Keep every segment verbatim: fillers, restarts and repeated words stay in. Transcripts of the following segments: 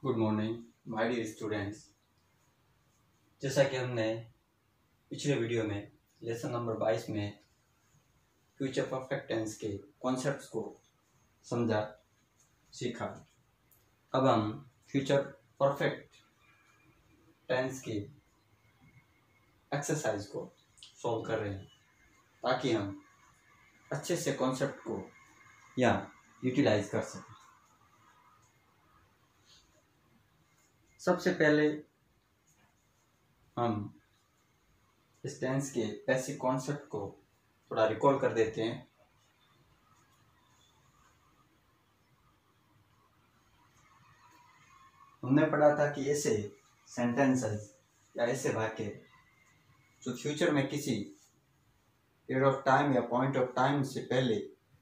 Good morning my dear students. जैसा कि हमने पिछले वीडियो में लेसन नंबर बाईस में फ्यूचर परफेक्ट टेंस के कॉन्सेप्ट्स को समझा सीखा। अब हम फ्यूचर परफेक्ट टेंस की एक्सरसाइज को सॉल्व कर रहे हैं ताकि हम अच्छे से कॉन्सेप्ट को यहाँ यूटिलाइज कर सकें। सबसे पहले हम इस टेंस के बेसिक कॉन्सेप्ट को थोड़ा रिकॉल कर देते हैं। हमने पढ़ा था कि ऐसे सेंटेंसेस या ऐसे वाक्य जो फ्यूचर में किसी पीरियड ऑफ टाइम या पॉइंट ऑफ टाइम से पहले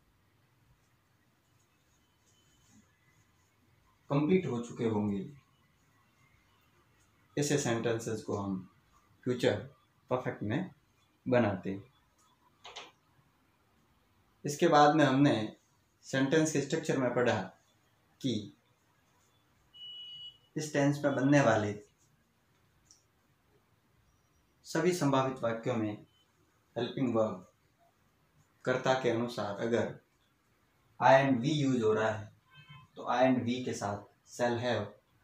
कंप्लीट हो चुके होंगे, ऐसे सेंटेंसेस को हम फ्यूचर परफेक्ट में बनाते हैं। इसके बाद में हमने सेंटेंस के स्ट्रक्चर में पढ़ा कि इस टेंस में बनने वाले सभी संभावित वाक्यों में हेल्पिंग वर्ब कर्ता के अनुसार अगर आई एंड वी यूज हो रहा है तो आई एंड वी के साथ शैल हैव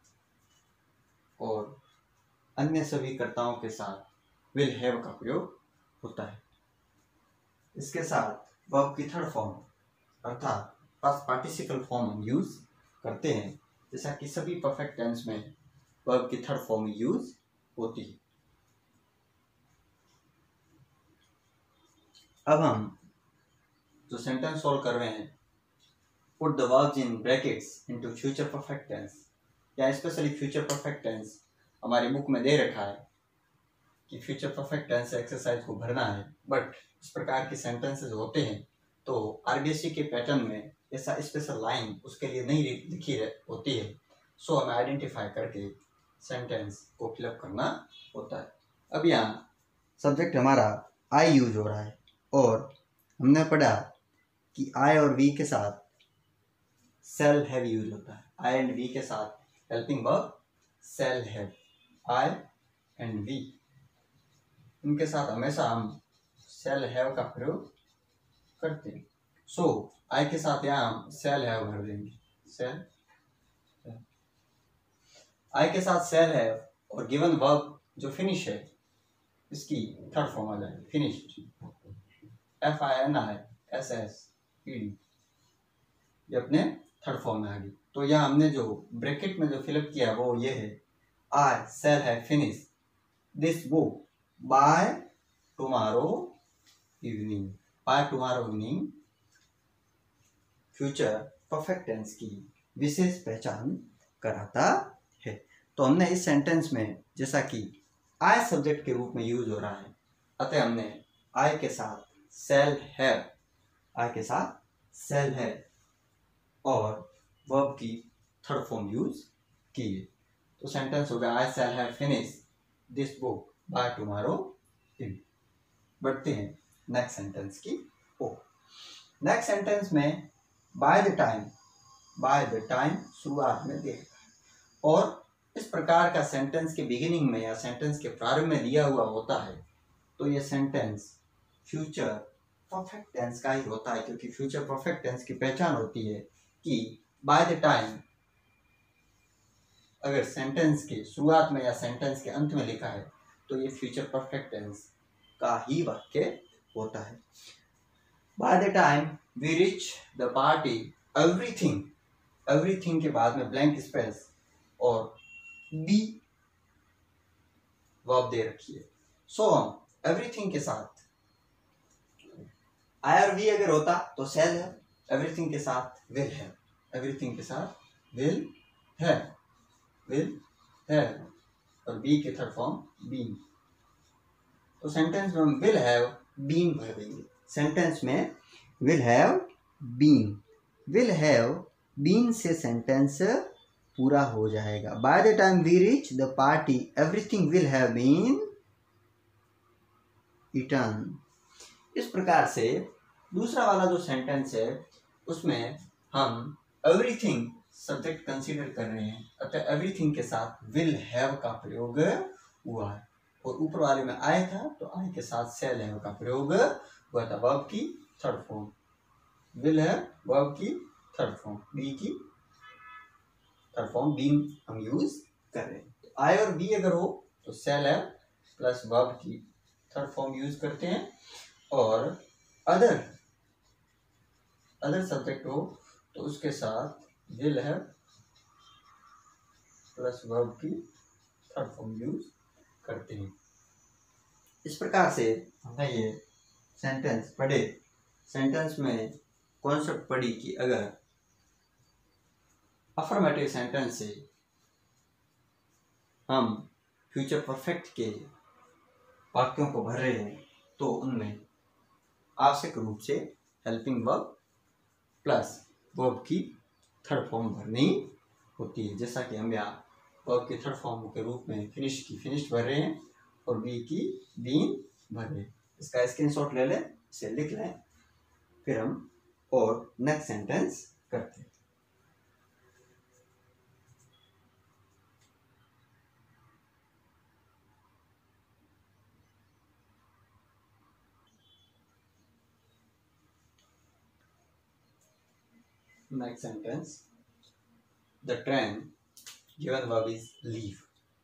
और अन्य सभी कर्ताओं के साथ विल हैव का प्रयोग होता है। इसके साथ वर्ब की थर्ड फॉर्म अर्थात पास्ट पार्टिसिपल फॉर्म हम यूज करते हैं, जैसा कि सभी परफेक्ट टेंस में वर्ब की थर्ड फॉर्म यूज होती है। अब हम जो सेंटेंस सॉल्व कर रहे हैं, put the verbs in brackets into future perfect tense, या स्पेशली फ्यूचर परफेक्ट टेंस हमारी बुक में दे रखा है कि फ्यूचर परफेक्ट टेंस एक्सरसाइज को भरना है, बट इस प्रकार के सेंटेंसेस होते हैं तो आरबीएससी के पैटर्न में ऐसा स्पेशल लाइन उसके लिए नहीं लिखी होती है, सो हमें आइडेंटिफाई करके सेंटेंस को फिलअप करना होता है। अब यहाँ सब्जेक्ट हमारा आई यूज हो रहा है और हमने पढ़ा कि आई और वी के साथ शैल हैव यूज होता है। आई एंड वी के साथ helping verb shall have, I and we, इनके साथ हमेशा हम शैल हैव का प्रयोग करते हैं। सो so, आई के साथ यहाँ हम शैल हैव भर देंगे, शैल आई के साथ शैल हैव, और गिवन वर्ब जो फिनिश है इसकी थर्ड फॉर्म आ जाए finished, F I N I S S E D, ये अपने थर्ड फॉर्म में आ गई। तो यहाँ हमने जो ब्रैकेट में जो फिलअप किया वो ये है, I shall have finish this book by tomorrow evening. By tomorrow evening future perfect tense की विशेष पहचान कराता है। तो हमने इस सेंटेंस में जैसा कि आई सब्जेक्ट के रूप में यूज हो रहा है, अतः हमने आई के साथ शैल हैव, आई के साथ शैल हैव और वर्ब की थर्ड फॉर्म यूज की है। तो सेंटेंस हो गया, I shall have finish this book by tomorrow evening. बढ़ते हैं नेक्स्ट सेंटेंस की ओर। नेक्स्ट सेंटेंस में by the time, by the time शुरुआत में दे, और इस प्रकार का सेंटेंस के बिगिनिंग में या सेंटेंस के प्रारंभ में दिया हुआ होता है तो ये सेंटेंस फ्यूचर परफेक्ट टेंस का ही होता है, क्योंकि फ्यूचर परफेक्ट टेंस की पहचान होती है कि बाय द टाइम अगर सेंटेंस के शुरुआत में या सेंटेंस के अंत में लिखा है तो ये फ्यूचर परफेक्ट टेंस का ही वाक्य होता है। By the time we reach the party everything, everything के बाद में ब्लैंक स्पेस और बी वर्ब दे रखी है। सो हम एवरीथिंग के साथ आई और वी अगर होता तो शैल है, एवरीथिंग के साथ विल है, एवरीथिंग के साथ विल है, विल है, और बी के थर्ड फॉर्म बीन। तो सेंटेंस में हम विल हैव बीन भर देंगे। सेंटेंस में will have been, will have been से सेंटेंस पूरा हो जाएगा। By the time we reach the party everything will have been eaten. इस प्रकार से दूसरा वाला जो सेंटेंस है उसमें हम एवरीथिंग सब्जेक्ट कंसीडर कर रहे हैं, अतः एवरीथिंग के साथ विल हैव का प्रयोग हुआ है। और ऊपर वाले में आए था तो आई के साथ सेल हैव का प्रयोग हुआ था। वर्ब की third form will have, verb की थर्ड फॉर्म बी की थर्ड फॉर्म बीन हम यूज कर रहे हैं। तो आई और बी अगर हो तो सेल हैव प्लस वर्ब की थर्ड फॉर्म यूज करते हैं, और अदर अदर सब्जेक्ट हो तो उसके साथ विल हैव प्लस वर्ब की थर्ड फॉर्म यूज करते हैं। इस प्रकार से हमने ये सेंटेंस पढ़े। सेंटेंस में कॉन्सेप्ट पढ़ी कि अगर अफर्मेटिव सेंटेंस से हम फ्यूचर परफेक्ट के वाक्यों को भर रहे हैं तो उनमें आवश्यक रूप से हेल्पिंग वर्ब प्लस वर्ब की थर्ड फॉर्म भरनी होती है। जैसा कि हम यहाँ वर्ब की थर्ड फॉर्म के रूप में फिनिश की फिनिश भर रहे हैं और बी की बीन भर रहे हैं। इसका स्क्रीनशॉट ले लें, इसे लिख लें, फिर हम और नेक्स्ट सेंटेंस करते हैं। Next sentence, the train given verb is leave.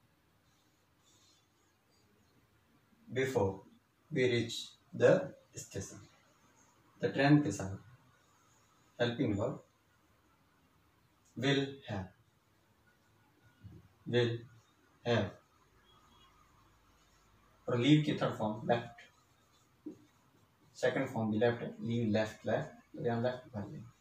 Before we reach the station, the train के साथ helping verb will have, will have, और leave की third form left, second form भी लेफ्ट है, leave left left, तो यहाँ left भर लें।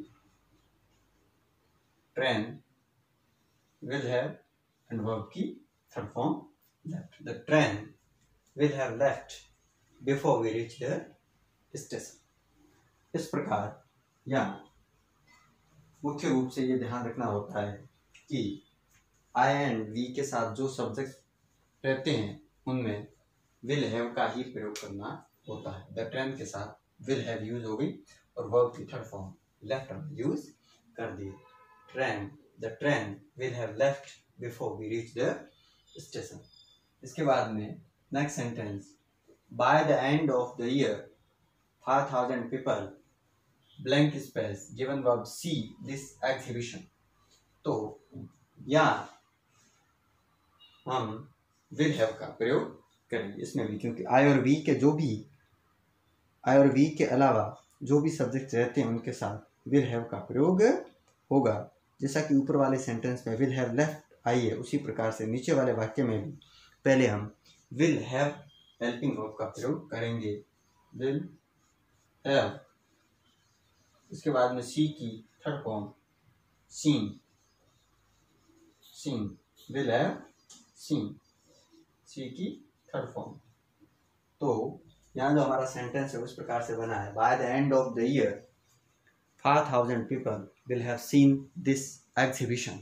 Train will have and verb की third form left. The train will have left before we reach the station. इस प्रकार यहाँ मुख्य रूप से ये ध्यान रखना होता है कि I and V के साथ जो सब्जेक्ट रहते हैं उनमें will have का ही प्रयोग करना होता है। The train के साथ will have यूज हो गई और verb की थर्ड फॉर्म left हम यूज कर दिए। Train, the train will have left before we reach the station. इसके बाद में next sentence, by the end of the year five thousand people blank space given verb see this exhibition. तो यहाँ हम will have का प्रयोग करेंगे इसमें भी, क्योंकि I और V के जो भी I और V के अलावा जो भी सब्जेक्ट रहते हैं उनके साथ will have का प्रयोग होगा। जैसा कि ऊपर वाले सेंटेंस में will have left आई है, उसी प्रकार से नीचे वाले वाक्य में भी पहले हम will have helping verb का प्रयोग करेंगे। will have, इसके बाद में सी की third form seen, seen, will have seen, see की थर्ड फॉर्म। तो यहाँ जो हमारा सेंटेंस है उस प्रकार से बना है, by the end of the year five thousand people will have seen this exhibition.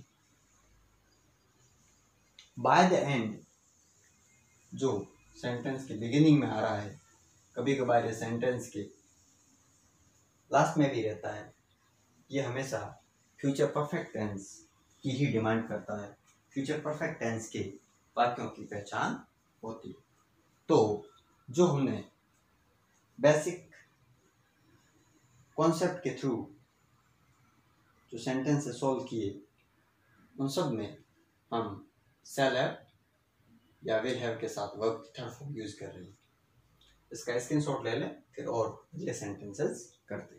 By the end जो सेंटेंस के बिगिनिंग में आ रहा है, कभी कभार ये सेंटेंस के लास्ट में भी रहता है, ये हमेशा फ्यूचर परफेक्ट टेंस की ही डिमांड करता है। फ्यूचर परफेक्ट टेंस के वाक्यों की पहचान होती है। तो जो हमने बेसिक कॉन्सेप्ट के थ्रू जो सेंटेंस सॉल्व किए उन सब में हम सेल हैव या विल हैव के साथ वर्ब की थर्ड फॉर्म यूज कर रहे हैं। इसका स्क्रीनशॉट ले लें, फिर और अगले सेंटेंसेस करते हैं।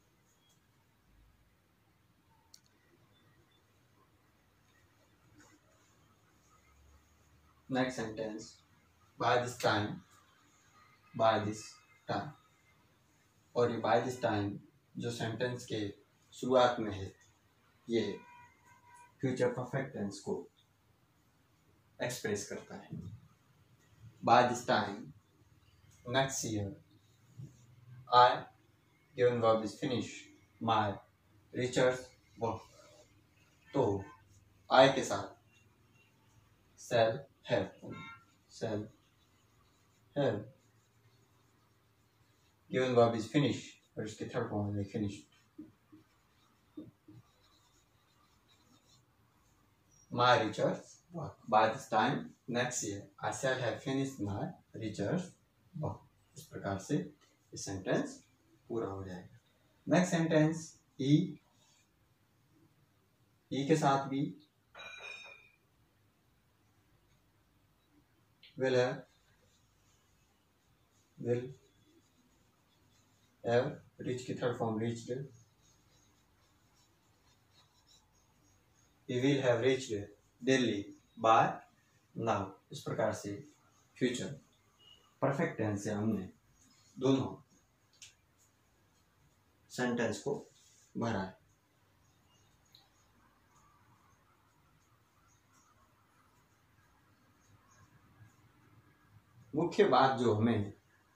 Next sentence, by this time, by this time, और ये बाय दिस टाइम जो सेंटेंस के शुरुआत में है ये फ्यूचर परफेक्ट टेंस को एक्सप्रेस करता है। By this time, next year, I given verb is finish my research work. तो आई के साथ shall have, shall have, given verb is finish और इसके थर्ड फॉर्म है finish. my research work. By this time next year I shall have finished my research work. इस प्रकार से ये सेंटेंस पूरा हो जाएगा. नेक्स्ट सेंटेंस ई ई के साथ भी will have will have reach की third form reached. He will have reached Delhi by now. इस प्रकार से फ्यूचर परफेक्ट टेंस से हमने दोनों सेंटेंस को भरा है. मुख्य बात जो हमें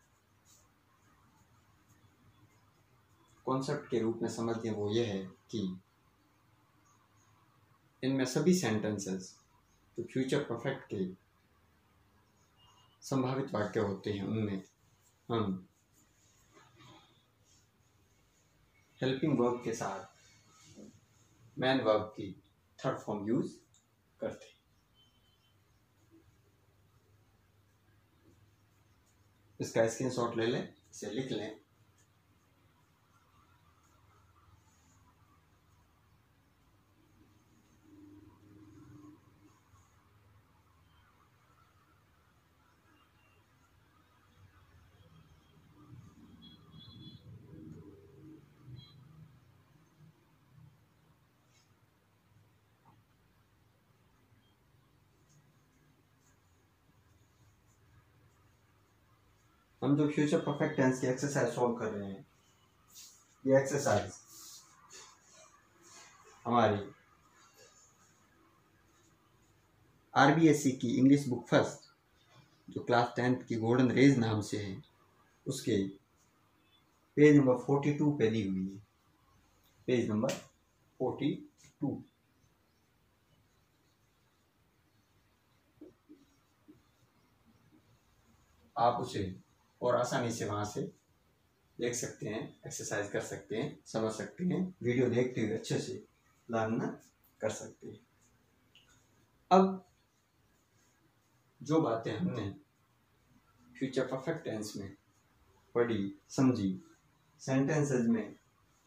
कॉन्सेप्ट के रूप में समझते हैं वो ये है कि इनमें सभी सेंटेंसेस जो फ्यूचर परफेक्ट के संभावित वाक्य होते हैं उनमें हम हेल्पिंग वर्ब के साथ मैन वर्ब की थर्ड फॉर्म यूज करते हैं. इसका स्क्रीनशॉट ले लें, इसे लिख लें. हम जो फ्यूचर परफेक्ट टेंस की एक्सरसाइज सॉल्व कर रहे हैं, ये एक्सरसाइज हमारी आरबीएससी की इंग्लिश बुक फर्स्ट जो क्लास टेंथ की गोल्डन रेज नाम से है उसके पेज नंबर फोर्टी टू पे दी हुई है. Page number forty two. आप उसे और आसानी से वहाँ से देख सकते हैं, एक्सरसाइज कर सकते हैं, समझ सकते हैं, वीडियो देखते हुए अच्छे से लर्न कर सकते हैं. अब जो बातें हमने फ्यूचर परफेक्ट टेंस में पढ़ी समझी, सेंटेंसेस में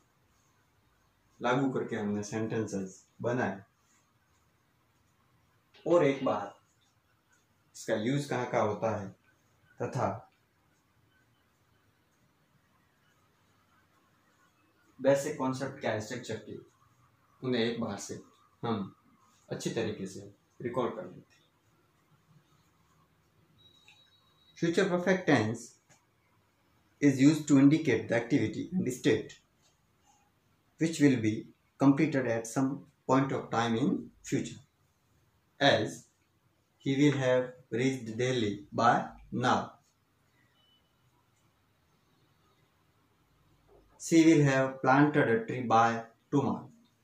लागू करके हमने सेंटेंसेस बनाए, और एक बार इसका यूज कहाँ का होता है तथा बेसिक कॉन्सेप्ट क्या है स्ट्रक्चर के, उन्हें एक बार से हम अच्छी तरीके से रिकॉल कर लेते हैं. Future perfect tense is used to indicate the activity and state which will be completed at some point of time in future, as he will have reached Delhi by now. She will have planted a tree by tomorrow.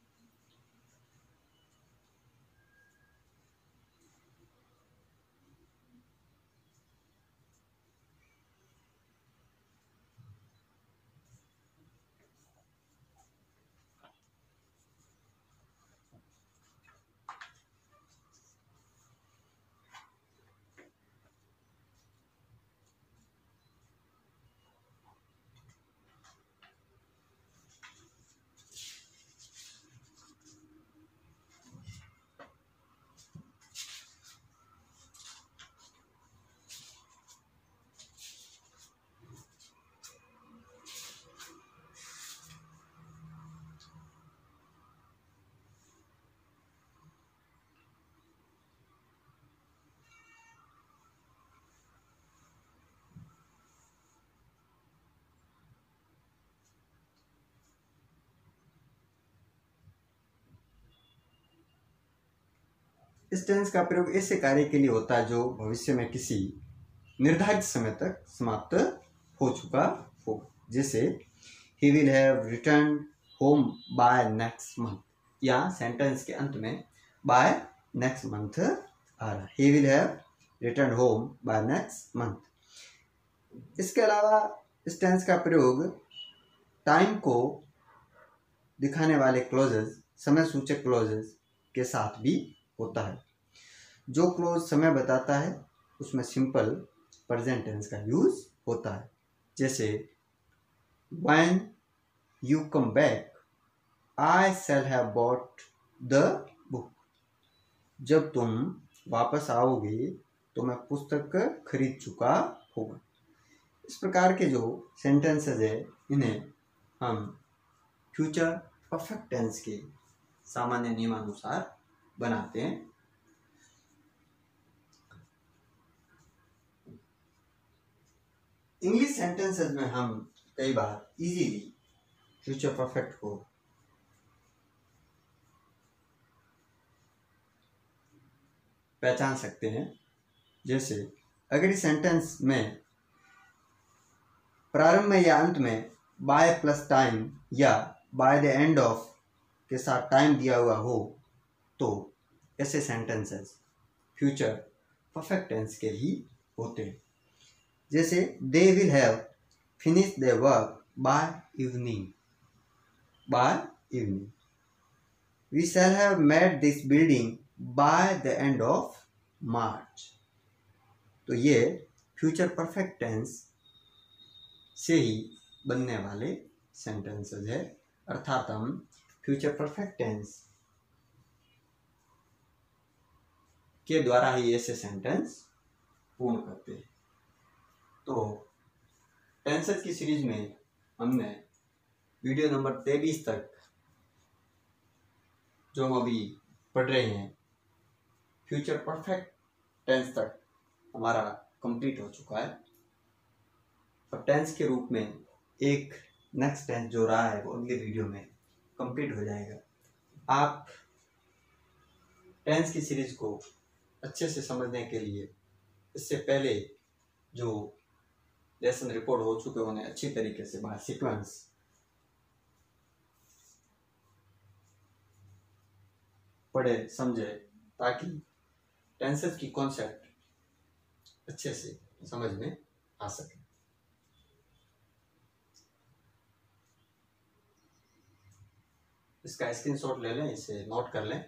इस tense का प्रयोग ऐसे कार्य के लिए होता है जो भविष्य में किसी निर्धारित समय तक समाप्त हो चुका हो. जैसे he will have returned home by next month, या सेंटेंस के अंत में by next month आ रहा. he will have returned home by next month. इसके अलावा इस टेंस का प्रयोग टाइम को दिखाने वाले क्लोजेस, समय सूचक क्लोजेस के साथ भी होता है। जो क्लोज समय बताता है उसमें सिंपल प्रेजेंट टेंस का यूज होता है। जैसे when you come back I shall have bought the book. जब तुम वापस आओगे तो मैं पुस्तक खरीद चुका होगा। इस प्रकार के जो सेंटेंसेस है इन्हें हम फ्यूचर परफेक्ट टेंस के सामान्य नियमानुसार बनाते हैं। इंग्लिश सेंटेंसेस में हम कई बार इजीली फ्यूचर परफेक्ट को पहचान सकते हैं। जैसे अगर इस सेंटेंस में प्रारंभ में या अंत में बाय प्लस टाइम या बाय द एंड ऑफ के साथ टाइम दिया हुआ हो तो ऐसे सेंटेंसेस फ्यूचर परफेक्ट टेंस के ही होते हैं। जैसे they will have finish their work by evening, by evening. We shall have made this building by the end of March. तो ये फ्यूचर परफेक्ट टेंस से ही बनने वाले सेंटेंसेस है, अर्थात हम फ्यूचर परफेक्ट टेंस के द्वारा ही ऐसे सेंटेंस पूर्ण करते हैं। तो टेंसेस की सीरीज में हमने वीडियो नंबर तेईस तक जो हम अभी पढ़ रहे हैं फ्यूचर परफेक्ट टेंस तक हमारा कंप्लीट हो चुका है। और टेंस के रूप में एक नेक्स्ट टेंस जो रहा है वो अगले वीडियो में कंप्लीट हो जाएगा। आप टेंस की सीरीज को अच्छे से समझने के लिए इससे पहले जो लेसन रिपोर्ट हो चुके उन्हें अच्छी तरीके से बाय सीक्वेंस पढ़े समझे, ताकि टेंसेस की कॉन्सेप्ट अच्छे से समझ में आ सके। इसका स्क्रीनशॉट ले लें, इसे नोट कर लें।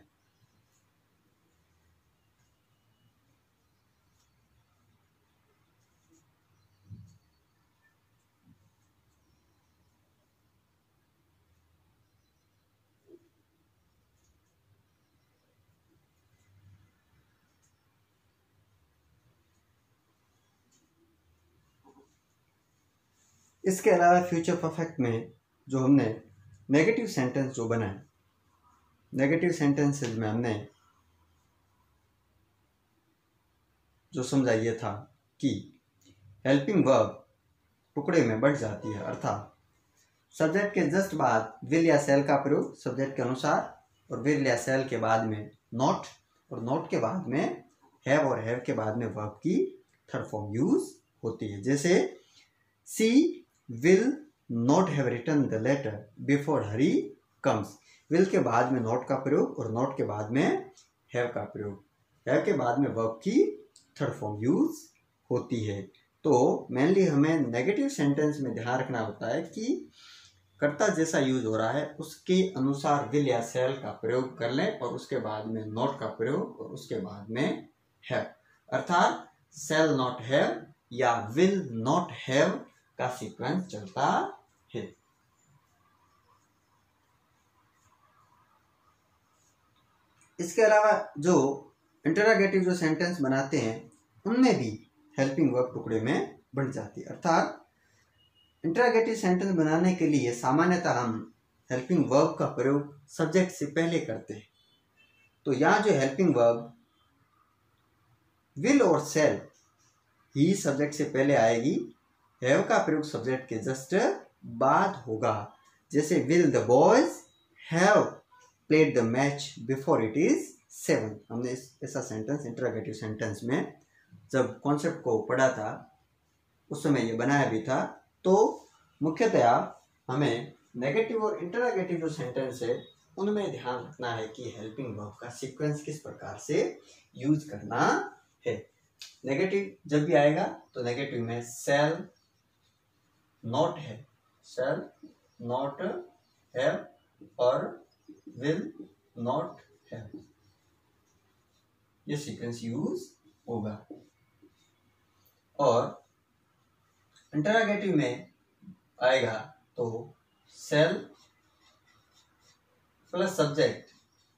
इसके अलावा फ्यूचर परफेक्ट में जो हमने नेगेटिव सेंटेंस जो बनाए, नेगेटिव सेंटेंसेस में हमने जो समझा ये था कि हेल्पिंग वर्ब टुकड़े में बढ़ जाती है, अर्थात सब्जेक्ट के जस्ट बाद विल या सेल का प्रयोग सब्जेक्ट के अनुसार, और विल या सेल के बाद में नॉट, और नॉट के बाद में हैव, और हैव के बाद में वर्ब की थर्ड फॉर्म यूज होती है। जैसे she will not have written the letter before Hari comes. Will के बाद में नॉट का प्रयोग और नॉट के बाद में हैव का प्रयोग, हैव के बाद में वर्ब की थर्ड फॉर्म यूज होती है। तो मेनली हमें नेगेटिव सेंटेंस में ध्यान रखना होता है कि कर्ता जैसा यूज हो रहा है उसके अनुसार विल या सेल का प्रयोग कर लें, और उसके बाद में नॉट का प्रयोग, और उसके बाद में हैव, अर्थात सेल नॉट हैव या विल नॉट हैव का सीक्वेंस चलता है। इसके अलावा जो इंटरोगेटिव जो सेंटेंस बनाते हैं उनमें भी हेल्पिंग वर्ब टुकड़े में बढ़ जाती है, अर्थात इंटरोगेटिव सेंटेंस बनाने के लिए सामान्यतः हम हेल्पिंग वर्ब का प्रयोग सब्जेक्ट से पहले करते हैं। तो यहाँ जो हेल्पिंग वर्ब विल और सेल ही सब्जेक्ट से पहले आएगी, हैव का प्रयोग सब्जेक्ट के जस्ट बाद होगा। जैसे will the boys have played the match before it is seven. हमने ऐसा सेंटेंस इंटरोगेटिव सेंटेंस में जब कॉन्सेप्ट को पढ़ा था उस समय ये बनाया भी था। तो मुख्यतया हमें नेगेटिव और इंटरोगेटिव जो सेंटेंस है उनमें ध्यान रखना है कि हेल्पिंग वर्ब का सीक्वेंस किस प्रकार से यूज करना है। नेगेटिव जब भी आएगा तो नेगेटिव में सेल नॉट है, सेल नॉट हैव और विल नॉट हैव। ये सीक्वेंस यूज होगा। और इंटरोगेटिव में आएगा तो shall plus subject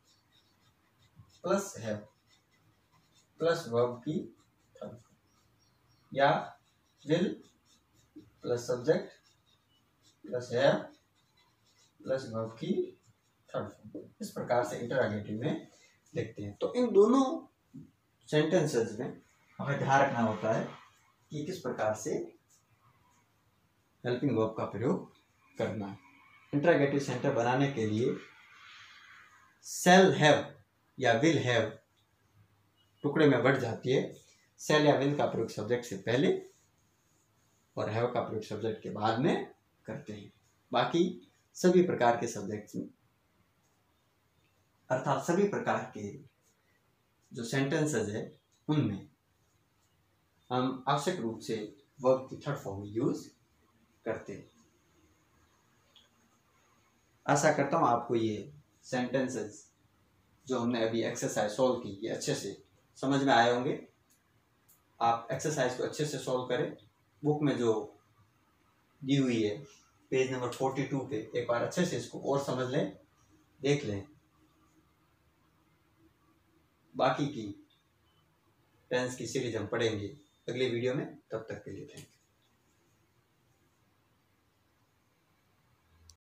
plus have plus verb की थर्ड फॉर्म, या will plus subject plus have plus verb की थर्ड फॉर्म। इस प्रकार से इंटरोगेटिव में लिखते हैं। तो इन दोनों सेंटेंसेस में हमें ध्यान रखना होता है कि किस प्रकार से हेल्पिंग वर्ब का प्रयोग करना है। इंटरोगेटिव सेंटेंस बनाने के लिए सेल हैव या विल हैव टुकड़े में बढ़ जाती है। सेल या विल का प्रयोग सब्जेक्ट से पहले और हैव का प्रयोग सब्जेक्ट के बाद में करते हैं। बाकी सभी प्रकार के सब्जेक्ट्स में, अर्थात सभी प्रकार के जो सेंटेंसेस है उनमें हम आवश्यक रूप से वर्ब की थर्ड फॉर्म यूज करते हैं। आशा करता हूँ आपको ये सेंटेंसेस जो हमने अभी एक्सरसाइज सॉल्व की ये अच्छे से समझ में आए होंगे। आप एक्सरसाइज को अच्छे से सॉल्व करें। बुक में जो दी हुई है पेज नंबर फोर्टी टू पे एक बार अच्छे से इसको और समझ लें, देख लें। बाकी की टेंस की सीरीज हम पढ़ेंगे अगले वीडियो में। तब तक के लिए थैंक यू।